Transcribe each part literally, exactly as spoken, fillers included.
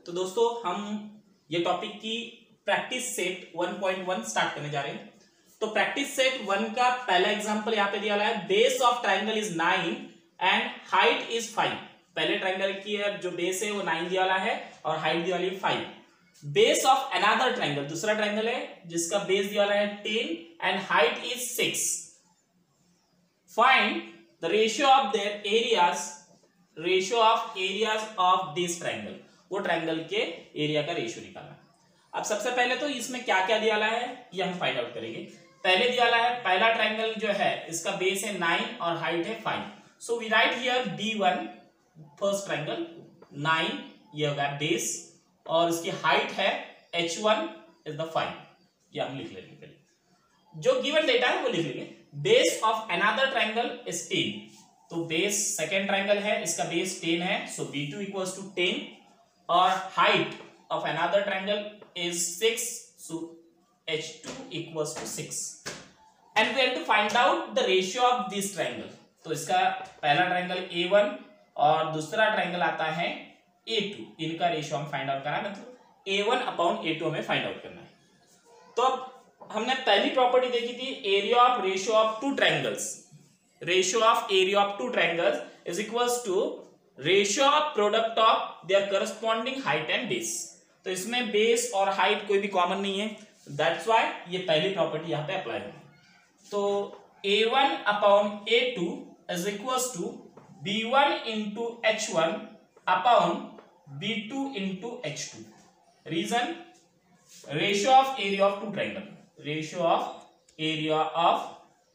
तो दोस्तों हम ये टॉपिक की practice set one point one start करने जा रहे हैं। तो प्रैक्टिस सेट वन का पहला एग्जांपल यहाँ पे दिया है, base of triangle is nine and height is five. पहले ट्राइंगल की जो बेस है वो नाइन दिया वाला है और हाइट दिया वाली है five. Base of another triangle, दूसरा ट्राइंगल है जिसका बेस दिया वाला है ten and height is six. Find the ratio of their areas, ratio of areas of this triangle. वो ट्राइंगल के एरिया का रेशियो निकालना। अब सबसे पहले तो इसमें क्या क्या दिया है ये हम फाइंड आउट करेंगे। पहले दिया है पहला ट्राइंगल जो है इसका बेस है नाइन और हाइट है five. So we write here B one, first triangle nine ये होगा बेस और इसकी हाइट है H one is the five. ये हम लिख लेंगे, पहले जो गिवन डेटा है वो लिख लेंगे। Base of another triangle is ten, तो बेस सेकेंड ट्राइंगल है इसका बेस टेन है, so B two equals to ten और height of another triangle is six, so H two equals to six and we have to find out the ratio of this triangle। तो इसका पहला triangle A one और दूसरा triangle आता है A two, इनका ratio हम फाइंड आउट करना है, मतलब A one upon A two हमें फाइंड आउट करना है। तो अब हमने पहली प्रॉपर्टी देखी थी area of ratio of two triangles. Ratio of area of two triangles is equals to ratio of product of their corresponding height and base. तो इसमें बेस और हाइट कोई भी कॉमन नहीं है, दैट्स व्हाई ये पहली प्रॉपर्टी यहाँ पे अप्लाई होगी। तो A one upon A two is equals to B one into H one upon B two into H two. Reason ratio of area of two triangle, ratio of area of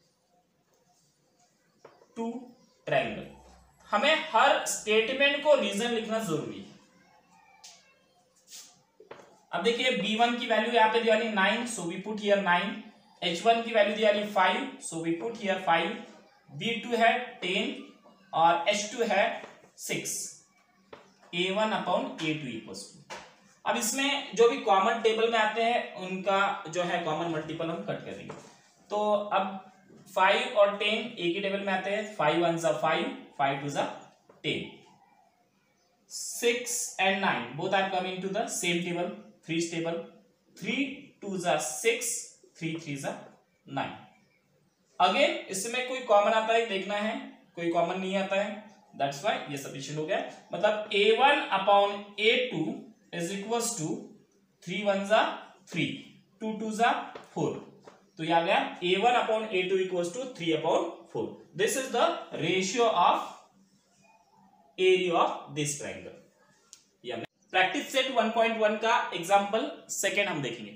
two triangle. हमें हर statement को reason लिखना जरूरी है। अब देखिए B one की value यहाँ पे दिया nine, so we put here nine. H one की वैल्यू दिया five, so we put here five. B two है टेन और एच टू है six. A one upon A two equals to. अब इसमें जो भी कॉमन टेबल में आते हैं उनका जो है कॉमन मल्टीपल हम कट कर देंगे। तो अब फाइव और टेन एक ही टेबल में आते हैं, फाइव वन जा फाइव, फाइव टू जा ten. Six and nine both are coming to the same table, three table. Three two जा सिक्स, थ्री थ्री जा नाइन। अगेन इसमें कोई कॉमन आता है देखना है, कोई कॉमन नहीं आता है, दैट्स व्हाई ये सफिशिएंट हो गया। मतलब A one upon A two is equals to three one जा थ्री, टू टू जा फोर। तो ये आ गया A one upon A two equals to three upon four. This is the ratio of area of this triangle. Practice set one point one का example second हम देखेंगे।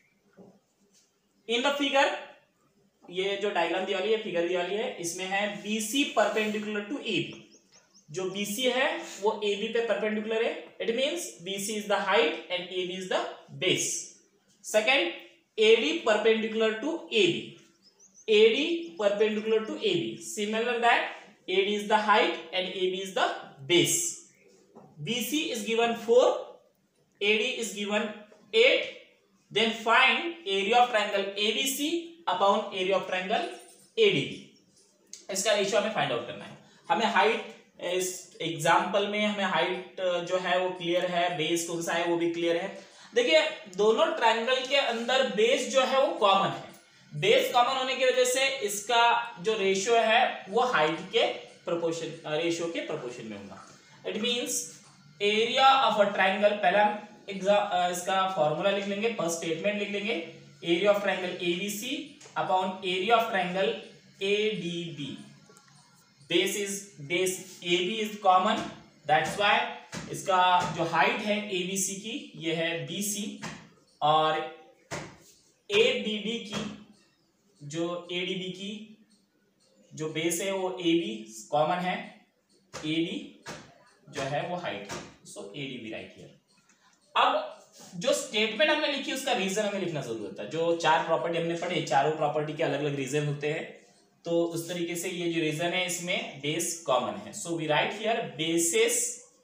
In the figure, ये जो डायग्राम दी वाली है, फिगर दी वाली है, इसमें है बीसी परपेंडिकुलर टू एबी। जो बीसी है वो एबी पे परपेंडिकुलर है, it means B C is the height and A B is the base. Second A D perpendicular to A B, A D perpendicular to A B, similar that A D is the height and A B is the base. B C is given four, A D is given eight, then find area of triangle A B C upon area of triangle A D B। इसका ratio हमें find out करना है। हमें height, इस example में हमें height जो है वो क्लियर है, बेस कौन सा है वो भी क्लियर है। देखिए दोनों ट्राइंगल के अंदर बेस जो है वो कॉमन है। बेस कॉमन होने की वजह से इसका जो रेशियो है वो हाइट के प्रोपोर्शन, रेशियो के प्रोपोर्शन में होगा। It means area of a triangle, पहला हम इसका फॉर्मूला लिख लेंगे, फर्स्ट स्टेटमेंट लिख लेंगे, area of triangle A B C upon area of triangle A D B. Base is base A B is common, that's why इसका जो हाइट है एबीसी की ये है बीसी और एडीबी की जो एडीबी की जो बेस है वो एबी कॉमन है, एबी जो है वो हाइट है, सो एडी राइट हियर। अब जो स्टेटमेंट हमने लिखी उसका रीजन हमें लिखना जरूरी होता है। जो चार प्रॉपर्टी हमने पढ़े, चारों प्रॉपर्टी के अलग अलग रीजन होते हैं, तो उस तरीके से ये जो रीजन है इसमें बेस कॉमन है, so we write here bases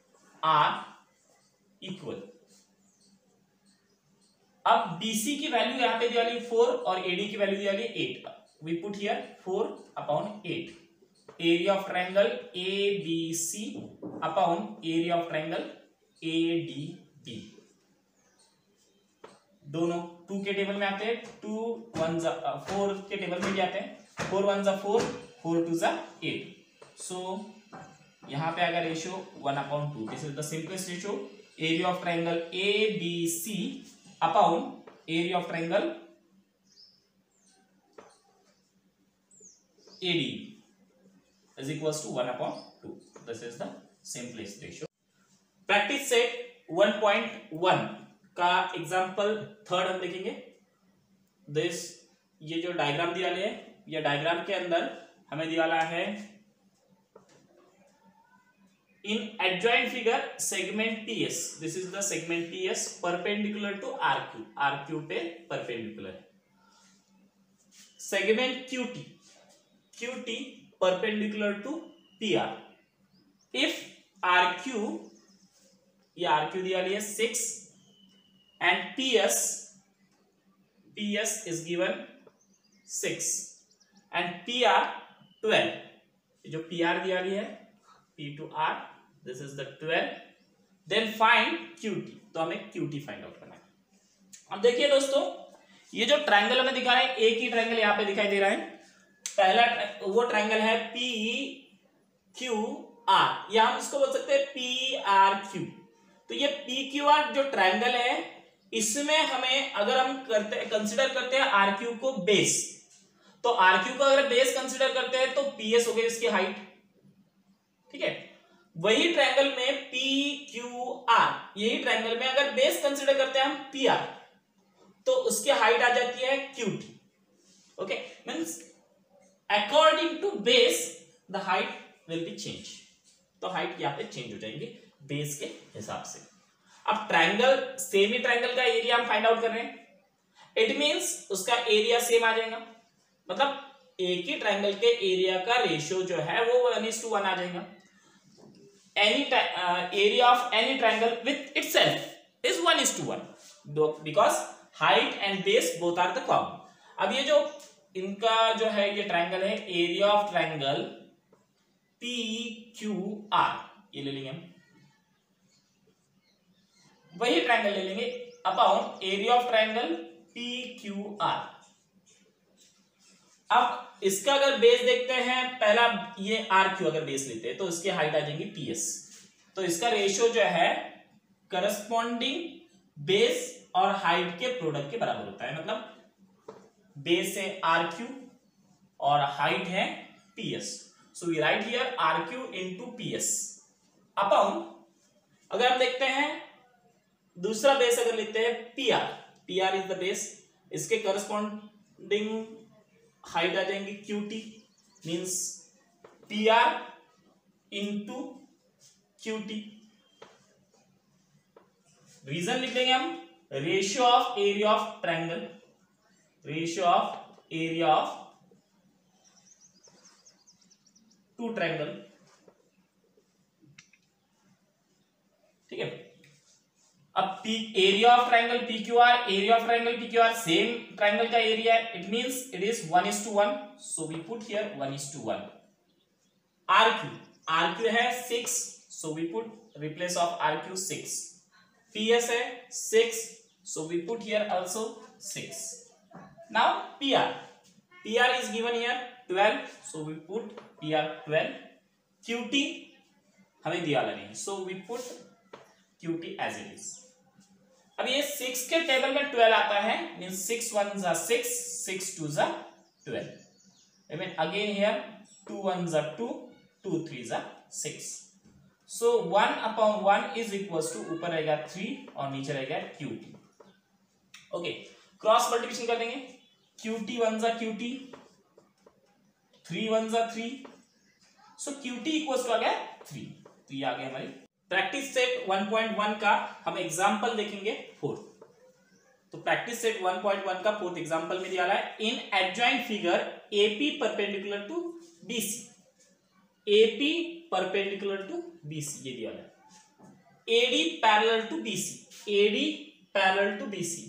are equal. अब बीसी की वैल्यू यहाँ पे दी वाली फोर और एडी की वैल्यू दी वाली eight. We put here four upon eight. area of triangle A B C upon area of triangle A D B. दोनों टू के टेबल में आते हैं, टू वन जा फोर के टेबल में भी आते हैं, फोर वन जा फोर, फोर टू जा एट। सो यहां पे अगर ratio one upon two, this is the simplest ratio, area of triangle A B C upon area of triangle A D is equals to one upon two. This is the simplest ratio. Practice set one point one का example third हम देखेंगे। This ये जो diagram दिया है, ये diagram के अंदर हमें दिया है in adjoint figure segment T S, this is the segment T S perpendicular to R Q, R Q पे perpendicular, segment Q T, Q T perpendicular to P R. If R Q, ये R Q दिया है six and P S, P S is given six and P R twelve, जो P R दिया है P to R, this is the twelve, then find Q T, तो हमें Q T find out करना है। अब देखिए दोस्तों, ये जो ट्रायंगल हमें दिखा रहा है, एक ही ट्रायंगल यहाँ पे दिखाई दे रहा है। पहला वो ट्रायंगल है पी क्यू आर, या हम इसको बोल सकते हैं पी आर क्यू। तो ये पी क्यू आर जो ट्रायंगल है, इसमें हमें अगर हम करते कंसिडर करते हैं आर क्यू को बेस, तो आर क्यू को अगर बेस कंसिडर करते हैं तो पी एस हो गई इसकी हाइट, ठीक है। वही ट्रायंगल में पी क्यू आर, यही ट्रायंगल में अगर बेस कंसिडर करते हैं हम पी आर, तो उसकी हाइट आ जाती है Q T. Okay, means according to base the height will be change, तो हाइट यहाँ पे चेंज हो जाएंगे बेस के हिसाब से। अब ट्रायंगल, सेमी ट्रायंगल का एरिया हम फाइंड आउट कर रहे हैं, इट मींस उसका एरिया सेम आ जाएगा, मतलब एक ही ट्रायंगल के एरिया का रेशियो जो है वो वन इज टू वन आ जाएगा। Any area of any triangle with itself is one is to one, because height and base both are the common. अब ये जो इनका जो है ये ट्रायंगल है, area of triangle P Q R, ये ले लेंगे हम, वही ट्रायंगल ले लेंगे upon area of triangle P Q R. अब इसका अगर बेस देखते हैं, पहला ये आर क्यू अगर बेस लेते हैं तो इसकी हाइट आ जाएगी पी एस, तो इसका रेशियो जो है करस्पॉन्डिंग बेस और हाइट के प्रोडक्ट के बराबर होता है, मतलब बेस है आर क्यू और हाइट है P S, so we write here R Q into P S upon, अगर हम देखते हैं दूसरा बेस अगर लेते हैं P R, P R is the base, इसके करस्पॉन्डिंग हाइट आ जाएंगी Q T, means P R into Q T. Reason लिख देंगे हम, ratio of area of triangle, ratio of area of two triangle, ठीक है। अब P area of triangle P Q R, area of triangle P Q R, same triangle का area है, it means it is one is to one, so we put here one is to one. R Q, R Q है six, so we put replace of R Q six. P S है six, so we put here also six. Now P R, P R is given here twelve, so we put P R twelve. Q T हमें दिया नहीं, so we put Q T as it is। अब ये six के table में twelve आता है, means six one जा सिक्स, सिक्स टू जा twelve. I mean again here two one जा टू, टू थ्री जा six. So one upon one is equals to ऊपर रहेगा थ्री और नीचे रहेगा Q T। Okay, cross multiplication कर देंगे, क्यू टी वन जा क्यू टी, थ्री वन जा three, so Q T equals to आ गया थ्री। तो ये आ गया हमारी practice set one point one का हम एग्जांपल देखेंगे फोर्थ। तो practice set one point one का फोर्थ एग्जांपल में दिया है, in adjoint figure A P perpendicular to B C, A P perpendicular to B C ये दिया है, A D parallel to BC, AD parallel to BC.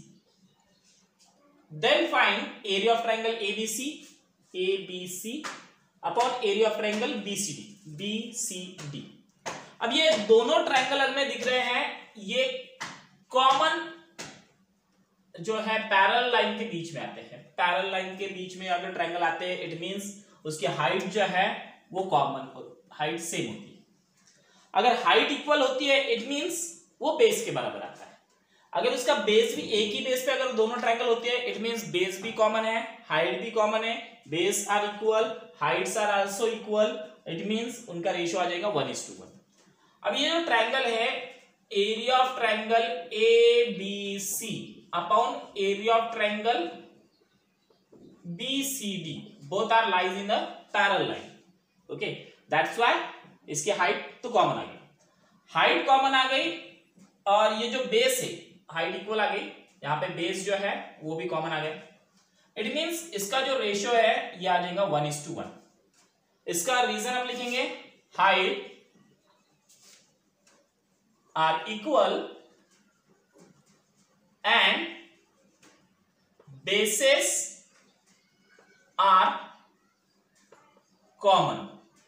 Then find area of triangle A B C, A B C upon area of triangle B C D, B C D। अब ये दोनों triangle हमें दिख रहे हैं, ये कॉमन जो है पैरेलल लाइन के बीच में आते हैं। पैरेलल लाइन के बीच में अगर ट्रायंगल आते हैं इट मींस उसकी हाइट जो है वो कॉमन हाइट सेम होती है। अगर हाइट इक्वल होती है इट मींस वो बेस के बराबर आता है। अगर उसका बेस भी एक ही बेस पे अगर दोनों ट्रायंगल होते हैं इट मींस बेस भी कॉमन है, हाइट भी कॉमन है, base are equal, heights are also equal, it means उनका रेशियो आ जाएगा वन इज टू वन। अब ये जो ट्रायंगल है area of triangle A B C upon area of triangle B C D both are lies in the parallel line. Okay, that's why इसकी height तो common आ गई, हाइट कॉमन आ गई और ये जो बेस है हाइट इक्वल आ गई, यहाँ पे बेस जो है वो भी कॉमन आ गया। इट मींस इसका जो रेशियो है ये आ जाएगा वन इज टू वन। इसका रीजन हम लिखेंगे height are equal and bases are common.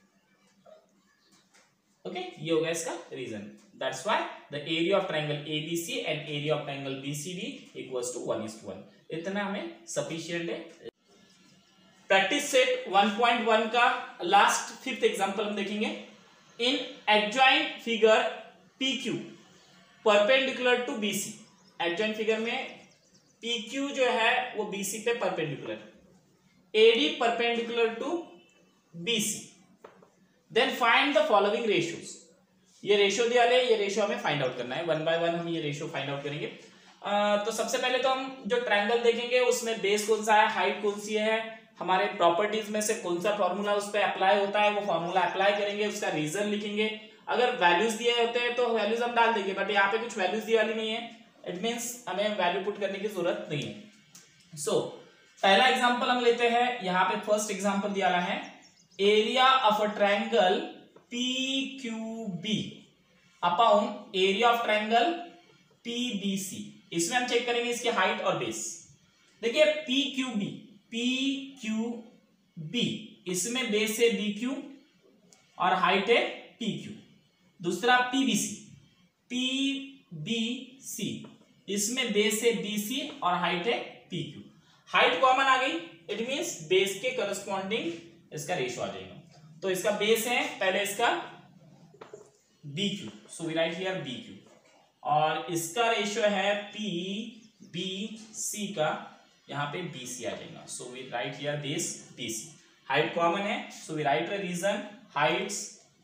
Okay, ये हो गया इसका reason. That's why the area of triangle A B C and area of triangle B C D equals to one is to one. इतना हमें sufficient है। Practice set one point one का last fifth example हम देखेंगे। In adjoint figure P Q perpendicular to B C। Adjoint figure में P Q जो है वो B C पे perpendicular, A D perpendicular to B C। Then find the following ratios. ये ratio दिया है, ये रेशियो हमें फाइंड आउट करना है। वन बाय वन हम ये रेशियो फाइंड आउट करेंगे। आ, तो सबसे पहले तो हम जो ट्रायंगल देखेंगे उसमें बेस कौन सा है, हाइट कौन सी है, हमारे प्रॉपर्टीज में से कौन सा फॉर्मूला उस पर अप्लाई होता है वो फॉर्मूला अप्लाई करेंगे, उसका रीजन लिखेंगे। अगर वैल्यूज दिए होते हैं तो वैल्यूज हम डाल देंगे, बट यहाँ पे कुछ वैल्यूज दी वाली नहीं है, इट मींस हमें वैल्यू पुट करने की जरूरत नहीं है। सो so, पहला एग्जांपल हम लेते हैं। यहाँ पे फर्स्ट एग्जांपल दिया है area of a triangle P Q B upon area of triangle P B C। इसमें हम चेक करेंगे इसकी हाइट और बेस। देखिए P Q B, P Q B इसमें बेस है B Q और हाइट है P Q। दूसरा P B C, P B C इसमें बेस है B C और हाइट है P Q। हाइट कॉमन आ गई, इट मींस बेस के करस्पॉन्डिंग इसका रेशियो आ जाएगा। तो इसका बेस है पहले इसका B Q, so we write here B Q, और इसका रेशियो है P B C का, यहाँ पे B C आ जाएगा। So we write here base B C। Height common है, so we write the reason heights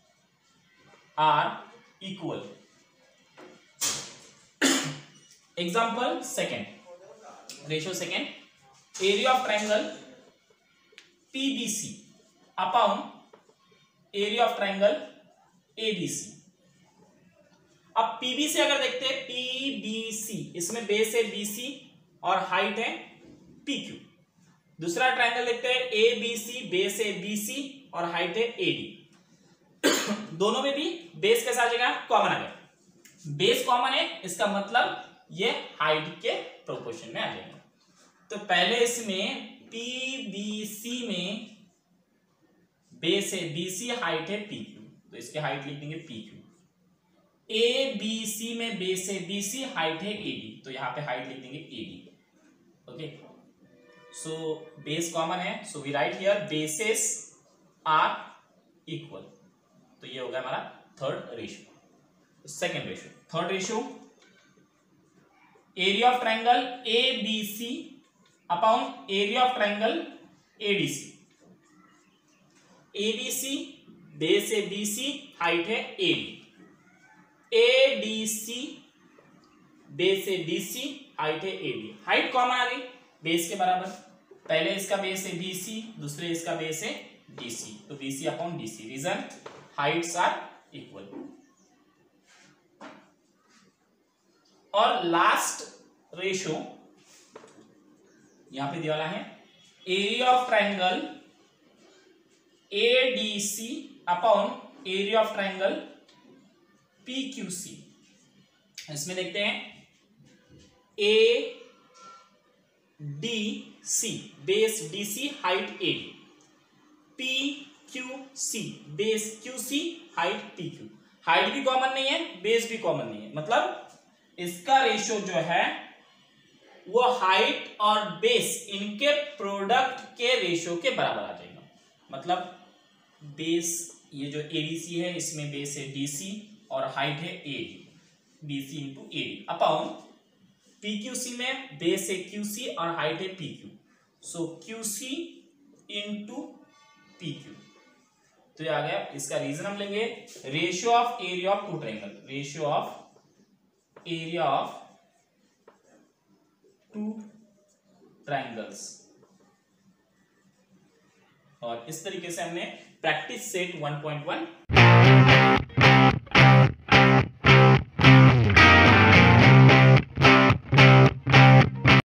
are equal. Example second, ratio second, area of triangle P B C upon area of triangle A B C। अब P B C अगर देखते हैं P B C इसमें base है B C और height है P Q। दूसरा triangle देखते हैं A B C, बेस है B C और हाइट है A D। दोनों में भी बेस कैसा आ जाएगा, कॉमन आ गया। बेस कॉमन है, इसका मतलब ये हाइट के प्रोपोर्शन में आ जाएगा। तो पहले इसमें P B C में बेस है B C, हाइट है P Q, तो इसके हाइट लिख देंगे P Q। A B C में बेस है B C, हाइट है A D, तो यहाँ पे हाइट लिख देंगे A D। Okay, so base common है, so we write here bases are equal. तो ये हो गया हमारा third ratio. Second ratio, third ratio, area of triangle A B C upon area of triangle A D C। A B C base है B C, height है A D। A D C base है D C, height है A D। Height common आ गई, base के बराबर। पहले इसका बेस है B C, दूसरे इसका बेस है D C, तो B C upon D C। Reason heights are equal. और लास्ट रेशियो यहां पे दिया वाला है area of triangle A D C upon area of triangle P Q C। इसमें देखते हैं A D C base D C, height A D। P Q C base Q C, height P Q। Height भी common नहीं है, base भी common नहीं है, मतलब इसका रेशियो जो है वो हाइट और बेस इनके प्रोडक्ट के रेशियो के बराबर आ जाएगा। मतलब बेस, ये जो एडीसी है इसमें बेस है डीसी और हाइट है AD, DC into AD upon PQC में बेस है क्यूसी और हाइट है PQ, so QC into PQ. तो ये आ गया। इसका रीजन हम लेंगे ratio of area of two triangle, ratio of area of two triangles. और इस तरीके से हमने practice set one point one